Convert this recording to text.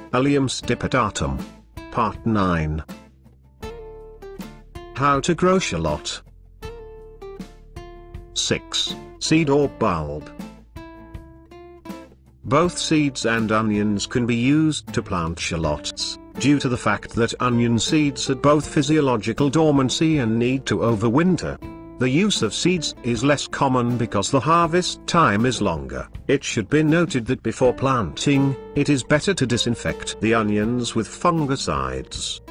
Allium stipitatum. Part 9. How to grow shallot. 6. Seed or bulb. Both seeds and onions can be used to plant shallots, due to the fact that onion seeds had both physiological dormancy and need to overwinter. The use of seeds is less common because the harvest time is longer. It should be noted that before planting, it is better to disinfect the onions with fungicides.